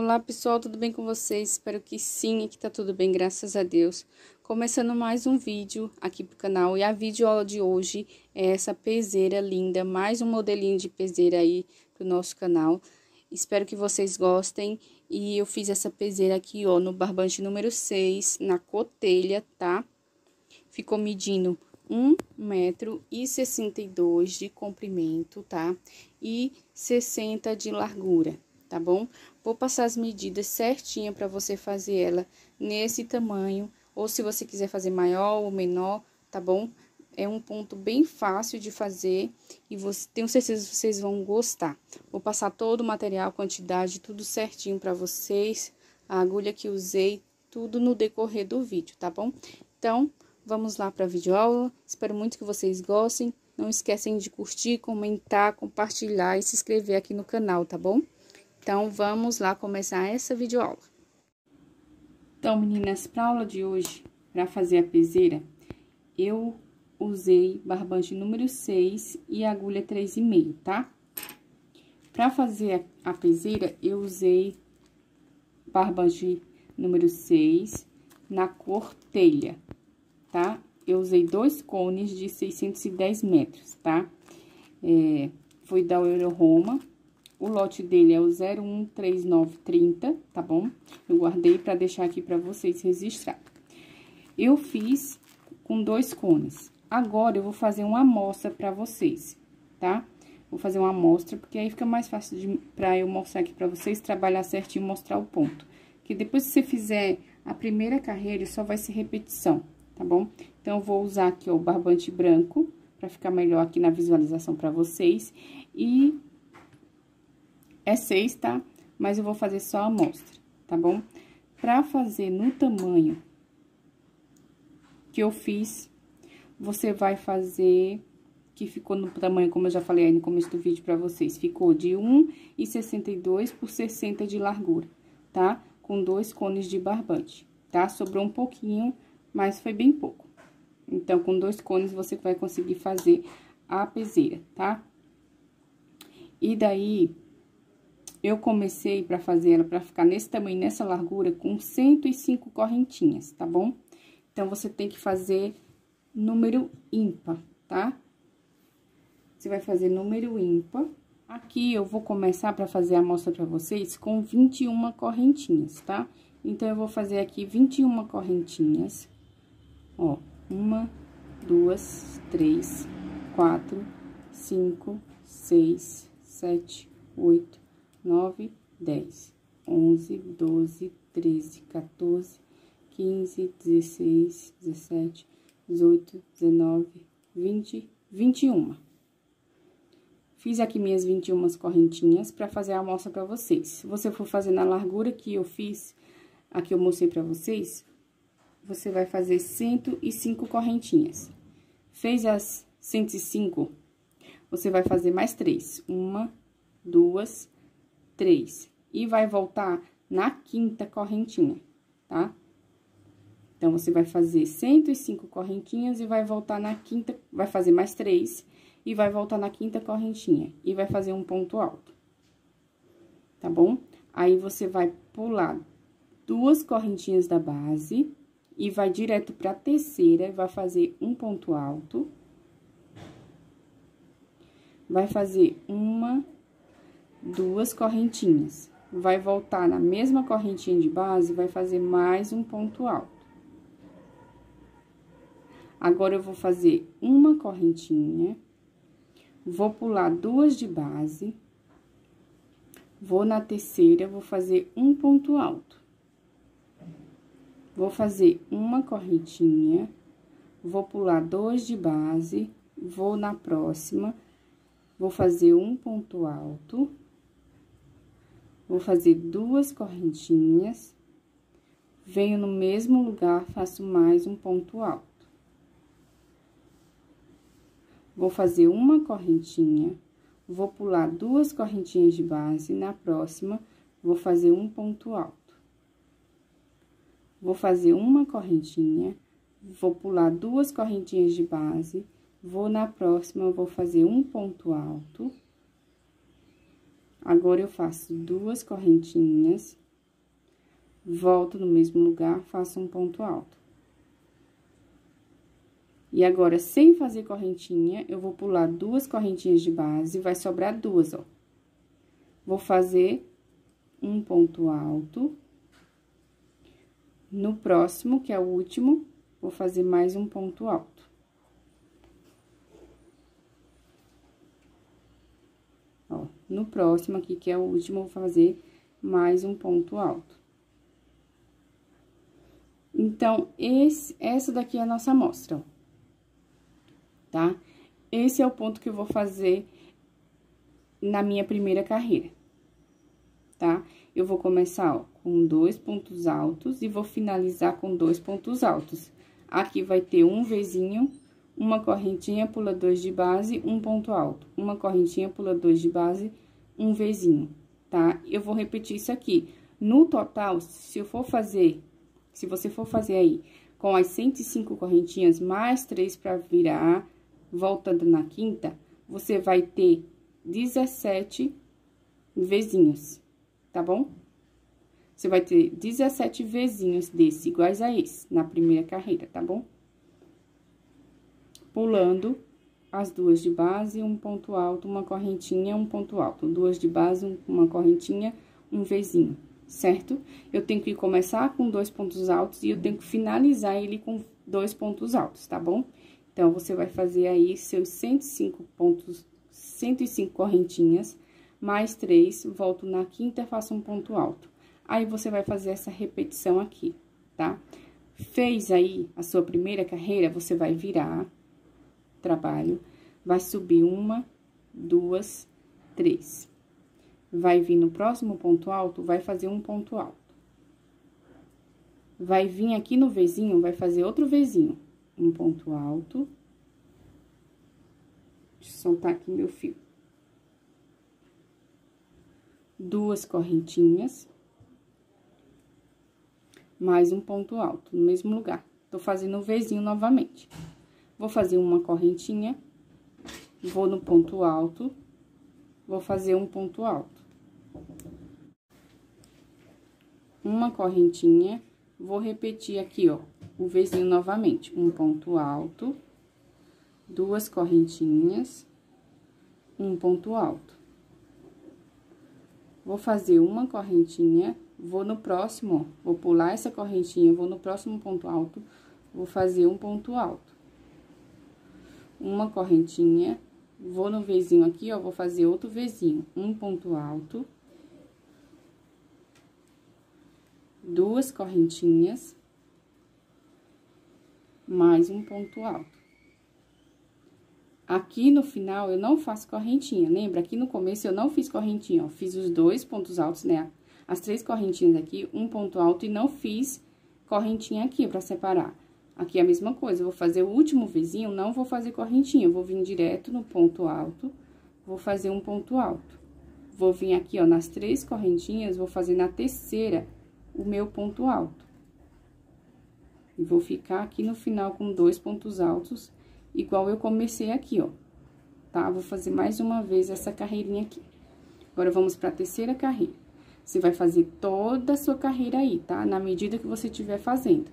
Olá pessoal, tudo bem com vocês? Espero que sim, aqui tá tudo bem, graças a Deus. Começando mais um vídeo aqui pro canal, e a videoaula de hoje é essa peseira linda, mais um modelinho de peseira aí pro nosso canal. Espero que vocês gostem, e eu fiz essa peseira aqui, ó, no barbante número 6, na cotelha, tá? Ficou medindo 1,62 m de comprimento, tá? E 60 de largura, tá bom? Vou passar as medidas certinha para você fazer ela nesse tamanho, ou se você quiser fazer maior ou menor, tá bom? É um ponto bem fácil de fazer e tenho certeza que vocês vão gostar. Vou passar todo o material, quantidade, tudo certinho para vocês, a agulha que usei, tudo no decorrer do vídeo, tá bom? Então, vamos lá para a videoaula. Espero muito que vocês gostem. Não esquecem de curtir, comentar, compartilhar e se inscrever aqui no canal, tá bom? Então, vamos lá começar essa videoaula. Então, meninas, para a aula de hoje, para fazer a peseira, eu usei barbante número 6 e agulha 3,5, tá? Para fazer a peseira, eu usei barbante número 6 na cor telha, tá? Eu usei 2 cones de 610 metros, tá? Foi da Euroroma. O lote dele é o 013930, tá bom? Eu guardei para deixar aqui para vocês registrar. Eu fiz com 2 cones. Agora, eu vou fazer uma amostra para vocês, tá? Vou fazer uma amostra, porque aí fica mais fácil para eu mostrar aqui para vocês, trabalhar certinho e mostrar o ponto. Que depois que você fizer a primeira carreira, só vai ser repetição, tá bom? Então, eu vou usar aqui, ó, o barbante branco, para ficar melhor aqui na visualização para vocês. E é 6, tá? Mas eu vou fazer só a amostra, tá bom? Pra fazer no tamanho que eu fiz, você vai fazer, que ficou no tamanho, como eu já falei aí no começo do vídeo pra vocês, ficou de 1,62 por 60 de largura, tá? Com 2 cones de barbante, tá? Sobrou um pouquinho, mas foi bem pouco. Então, com 2 cones, você vai conseguir fazer a peseira, tá? E daí, eu comecei pra fazer ela, pra ficar nesse tamanho, nessa largura, com 105 correntinhas, tá bom? Então, você tem que fazer número ímpar, tá? Você vai fazer número ímpar. Aqui, eu vou começar pra fazer a amostra pra vocês com 21 correntinhas, tá? Então, eu vou fazer aqui 21 correntinhas. Ó, 1, 2, 3, 4, 5, 6, 7, 8, 9, 10, 11, 12, 13, 14, 15, 16, 17, 18, 19, 20, 21. Fiz aqui minhas 21 correntinhas para fazer a amostra para vocês. Se você for fazer na largura que eu fiz, aqui eu mostrei para vocês, você vai fazer 105 correntinhas. Fez as 105, você vai fazer mais 3. 1, 2, 3. E vai voltar na 5ª correntinha, tá? Então, você vai fazer 105 correntinhas e vai voltar na 5ª, vai fazer mais 3 e vai voltar na 5ª correntinha. E vai fazer um ponto alto, tá bom? Aí, você vai pular 2 correntinhas da base e vai direto pra terceira e vai fazer um ponto alto. Vai fazer 1, 2 correntinhas. Vai voltar na mesma correntinha de base, vai fazer mais um ponto alto. Agora, eu vou fazer uma correntinha, vou pular 2 de base, vou na terceira, vou fazer um ponto alto. Vou fazer uma correntinha, vou pular 2 de base, vou na próxima, vou fazer um ponto alto. Vou fazer 2 correntinhas, venho no mesmo lugar, faço mais um ponto alto. Vou fazer uma correntinha, vou pular 2 correntinhas de base, na próxima, vou fazer um ponto alto. Vou fazer uma correntinha, vou pular 2 correntinhas de base, vou na próxima, vou fazer um ponto alto. Agora, eu faço 2 correntinhas, volto no mesmo lugar, faço um ponto alto. E agora, sem fazer correntinha, eu vou pular 2 correntinhas de base, vai sobrar 2, ó. Vou fazer um ponto alto. No próximo, que é o último, vou fazer mais um ponto alto. Ó, no próximo aqui, que é o último, vou fazer mais um ponto alto. Então, essa daqui é a nossa amostra, ó. Tá? Esse é o ponto que eu vou fazer na minha primeira carreira, tá? Eu vou começar, ó, com 2 pontos altos e vou finalizar com 2 pontos altos. Aqui vai ter um Vzinho, uma correntinha, pula 2 de base, um ponto alto. Uma correntinha, pula 2 de base, um Vzinho, tá? Eu vou repetir isso aqui. No total, se você for fazer aí com as 105 correntinhas, mais 3 para virar, voltando na quinta, você vai ter 17 Vzinhos, tá bom? Você vai ter 17 Vzinhos desse, iguais a esse, na primeira carreira, tá bom? Pulando as 2 de base, um ponto alto, uma correntinha, um ponto alto. 2 de base, uma correntinha, um Vzinho, certo? Eu tenho que começar com 2 pontos altos e eu tenho que finalizar ele com 2 pontos altos, tá bom? Então, você vai fazer aí seus 105 pontos, 105 correntinhas, mais 3, volto na quinta, faço um ponto alto. Aí, você vai fazer essa repetição aqui, tá? Fez aí a sua primeira carreira, você vai virar trabalho, vai subir 1, 2, 3. Vai vir no próximo ponto alto, vai fazer um ponto alto. Vai vir aqui no Vzinho, vai fazer outro Vzinho. Um ponto alto. Deixa eu soltar aqui meu fio. 2 correntinhas. Mais um ponto alto, no mesmo lugar. Tô fazendo o Vzinho novamente. Vou fazer uma correntinha. Vou no ponto alto. Vou fazer um ponto alto. Uma correntinha. Vou repetir aqui, ó, o Vzinho novamente. Um ponto alto, 2 correntinhas, um ponto alto. Vou fazer uma correntinha, vou no próximo, ó, vou pular essa correntinha, vou no próximo ponto alto, vou fazer um ponto alto. Uma correntinha, vou no Vzinho aqui, ó, vou fazer outro Vzinho, um ponto alto. 2 correntinhas, mais um ponto alto. Aqui no final, eu não faço correntinha, lembra? Aqui no começo, eu não fiz correntinha, ó, fiz os 2 pontos altos, né? As 3 correntinhas aqui, um ponto alto, e não fiz correntinha aqui pra separar. Aqui é a mesma coisa, eu vou fazer o último Vzinho, não vou fazer correntinha, eu vou vir direto no ponto alto, vou fazer um ponto alto. Vou vir aqui, ó, nas 3 correntinhas, vou fazer na terceira o meu ponto alto. E vou ficar aqui no final com 2 pontos altos, igual eu comecei aqui, ó, tá? Vou fazer mais uma vez essa carreirinha aqui. Agora, vamos pra terceira carreira. Você vai fazer toda a sua carreira aí, tá? Na medida que você estiver fazendo.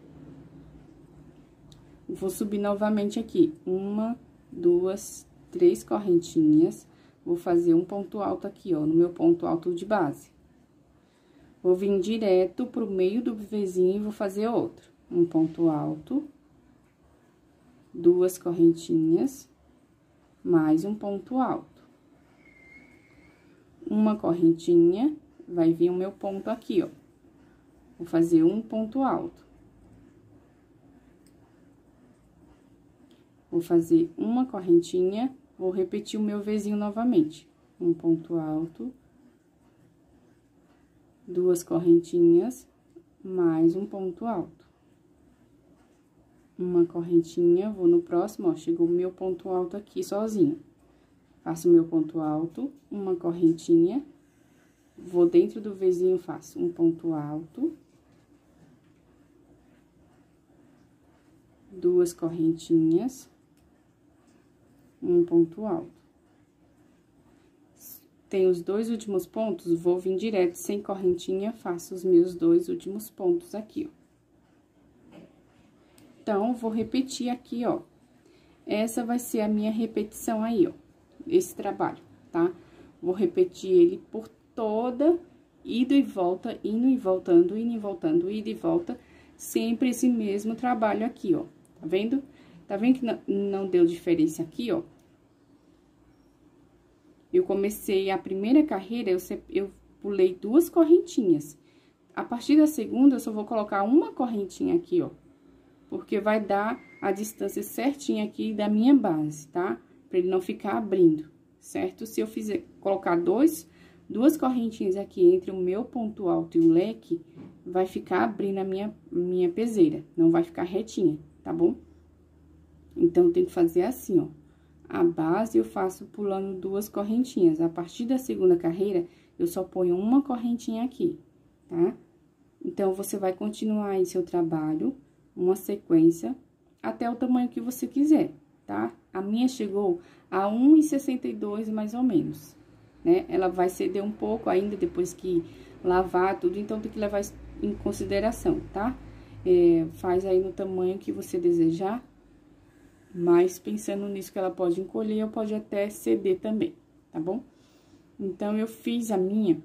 Vou subir novamente aqui. 1, 2, 3 correntinhas. Vou fazer um ponto alto aqui, ó, no meu ponto alto de base. Vou vir direto pro meio do Vzinho e vou fazer outro. Um ponto alto, 2 correntinhas, mais um ponto alto. Uma correntinha, vai vir o meu ponto aqui, ó. Vou fazer um ponto alto. Vou fazer uma correntinha, vou repetir o meu Vzinho novamente. Um ponto alto. 2 correntinhas, mais um ponto alto. Uma correntinha, vou no próximo, ó, chegou o meu ponto alto aqui sozinho. Faço o meu ponto alto, uma correntinha, vou dentro do Vzinho, faço um ponto alto. 2 correntinhas, um ponto alto. tem os 2 últimos pontos, vou vir direto sem correntinha, faço os meus 2 últimos pontos aqui, ó. Então, vou repetir aqui, ó. Essa vai ser a minha repetição aí, ó, esse trabalho, tá? Vou repetir ele por toda, ida e volta, indo e voltando, indo e voltando, ida e volta, sempre esse mesmo trabalho aqui, ó. Tá vendo? Tá vendo que não deu diferença aqui, ó? Eu comecei a primeira carreira, eu pulei 2 correntinhas. A partir da segunda, eu só vou colocar uma correntinha aqui, ó. Porque vai dar a distância certinha aqui da minha base, tá? Pra ele não ficar abrindo, certo? Se eu colocar 2 correntinhas aqui entre o meu ponto alto e o leque, vai ficar abrindo a minha peseira, não vai ficar retinha, tá bom? Então, tem que fazer assim, ó. A base eu faço pulando 2 correntinhas. A partir da segunda carreira, eu só ponho uma correntinha aqui, tá? Então, você vai continuar aí seu trabalho, uma sequência, até o tamanho que você quiser, tá? A minha chegou a 1,62 mais ou menos, né? Ela vai ceder um pouco ainda depois que lavar tudo, então tem que levar isso em consideração, tá? Faz aí no tamanho que você desejar, mas pensando nisso que ela pode encolher ou pode até ceder também, tá bom? Então, eu fiz a minha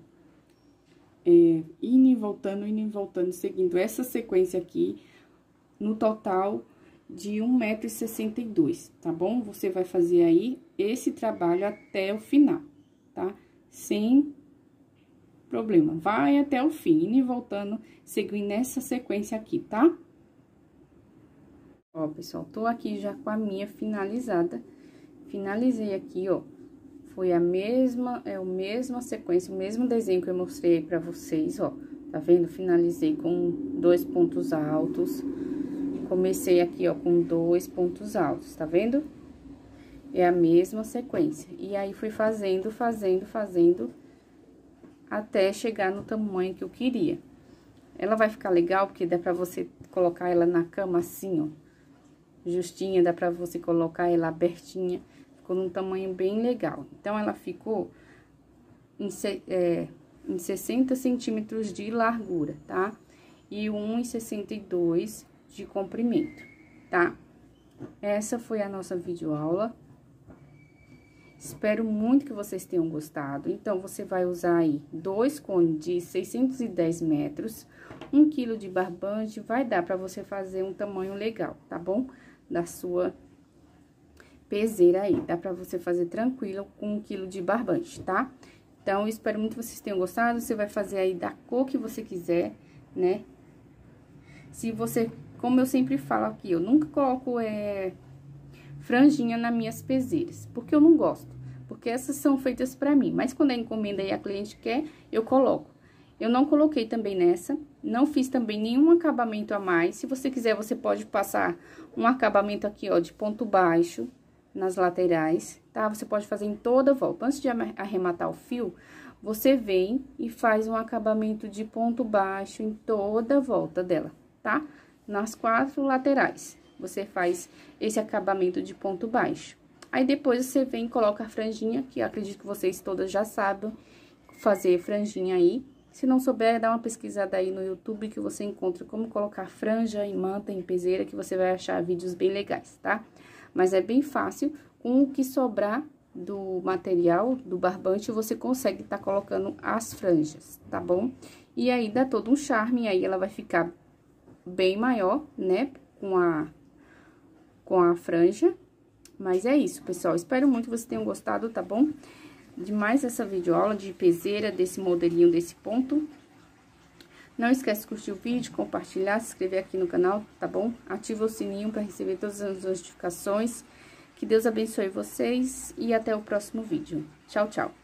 indo e voltando, seguindo essa sequência aqui, no total de 1,62 m, tá bom? Você vai fazer aí esse trabalho até o final, tá? Sem problema, vai até o fim, indo e voltando, seguindo nessa sequência aqui, tá? Ó, pessoal, tô aqui já com a minha finalizada, finalizei aqui, ó, foi a mesma sequência, o mesmo desenho que eu mostrei aí pra vocês, ó, tá vendo? Finalizei com 2 pontos altos, comecei aqui, ó, com 2 pontos altos, tá vendo? É a mesma sequência, e aí fui fazendo, até chegar no tamanho que eu queria. Ela vai ficar legal, porque dá pra você colocar ela na cama assim, ó, justinha, dá pra você colocar ela abertinha, ficou num tamanho bem legal. Então, ela ficou em 60 centímetros de largura, tá? E 1,62 de comprimento, tá? Essa foi a nossa videoaula. Espero muito que vocês tenham gostado. Então, você vai usar aí 2 cones de 610 metros, 1 quilo de barbante, vai dar pra você fazer um tamanho legal, tá bom? Da sua peseira aí, dá pra você fazer tranquilo com 1 quilo de barbante, tá? Então, eu espero muito que vocês tenham gostado. Você vai fazer aí da cor que você quiser, né? Se você, como eu sempre falo aqui, eu nunca coloco franjinha nas minhas peseiras, porque eu não gosto, porque essas são feitas pra mim, mas quando é encomenda e a cliente quer, eu coloco. Eu não coloquei também nessa, não fiz também nenhum acabamento a mais. Se você quiser, você pode passar um acabamento aqui, ó, de ponto baixo nas laterais, tá? Você pode fazer em toda a volta. Antes de arrematar o fio, você vem e faz um acabamento de ponto baixo em toda a volta dela, tá? Nas 4 laterais, você faz esse acabamento de ponto baixo. Aí, depois, você vem e coloca a franjinha, que eu acredito que vocês todas já sabem fazer franjinha aí. Se não souber, dá uma pesquisada aí no YouTube que você encontra como colocar franja em manta, em peseira, que você vai achar vídeos bem legais, tá? Mas é bem fácil, com o que sobrar do material, do barbante, você consegue tá colocando as franjas, tá bom? E aí, dá todo um charme, aí ela vai ficar bem maior, né, com a franja. Mas é isso, pessoal, espero muito que vocês tenham gostado, tá bom? De mais essa videoaula de peseira, desse modelinho, desse ponto. Não esquece de curtir o vídeo, compartilhar, se inscrever aqui no canal, tá bom? Ativa o sininho para receber todas as notificações. Que Deus abençoe vocês e até o próximo vídeo. Tchau, tchau!